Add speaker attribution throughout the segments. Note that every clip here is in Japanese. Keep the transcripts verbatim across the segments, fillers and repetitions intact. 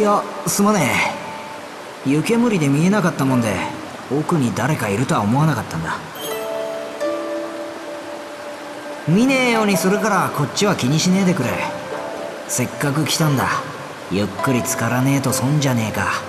Speaker 1: いや、すまねえ。湯煙で見えなかったもんで、奥に誰かいるとは思わなかったんだ。見ねえようにするからこっちは気にしねえでくれ。せっかく来たんだ。ゆっくり浸からねえと損じゃねえか。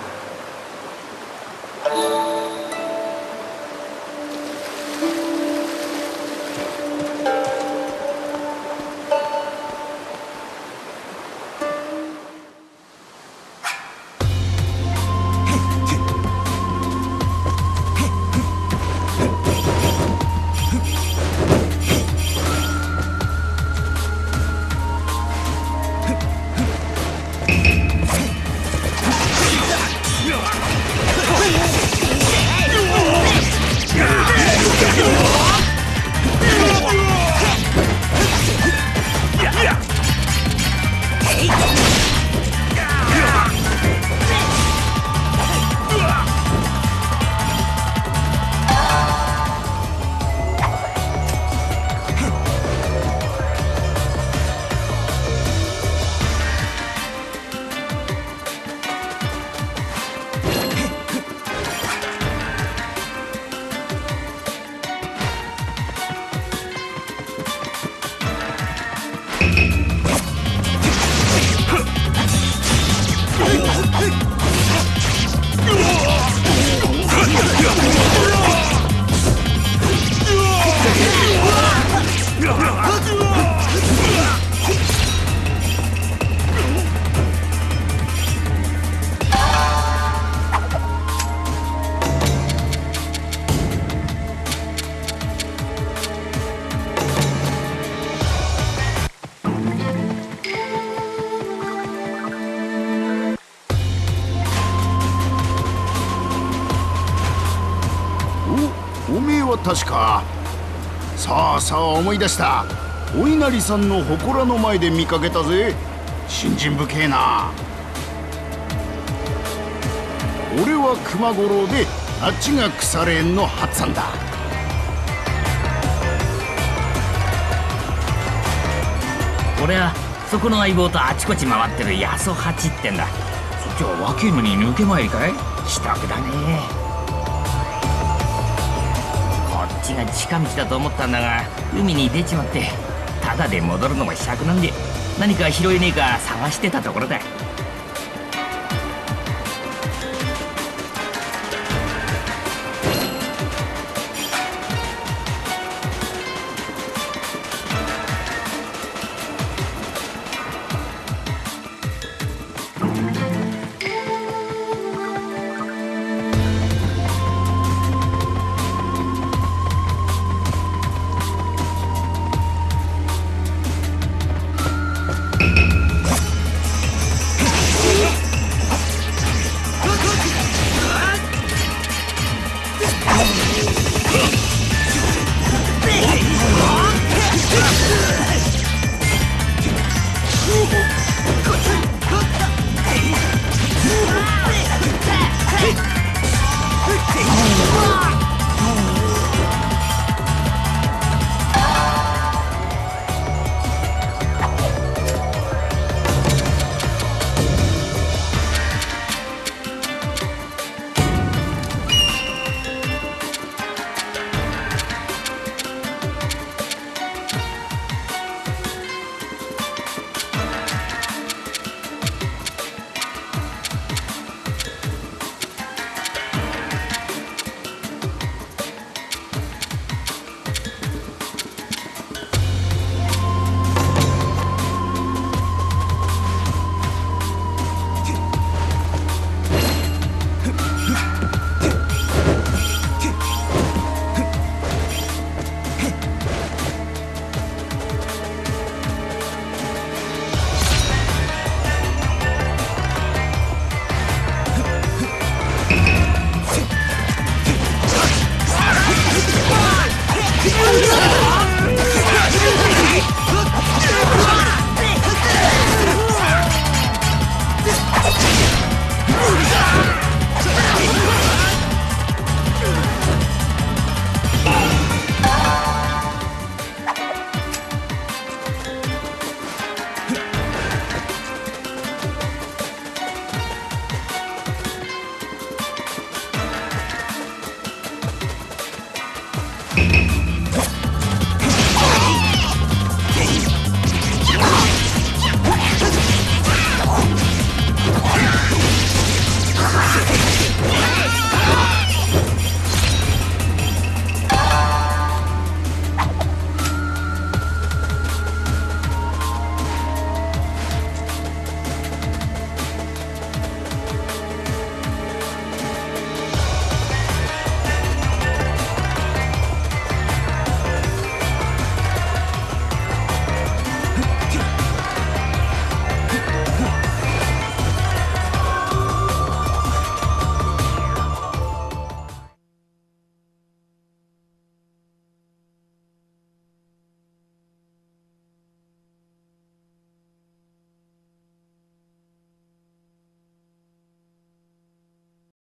Speaker 2: おめえは確か。さあさあ思い出した。お稲荷さんの祠の前で見かけたぜ。信心深えな。俺は熊五郎で、あっちが腐れ縁の八さんだ。
Speaker 3: 俺はそこの相棒とあちこち回ってる八十八ってんだ。そっちは若いのに抜け参りかい？支度だね。こっちが近道だと思ったんだが、海に出ちまってただで戻るのも尺なんで、何か拾えねえか探してたところだ。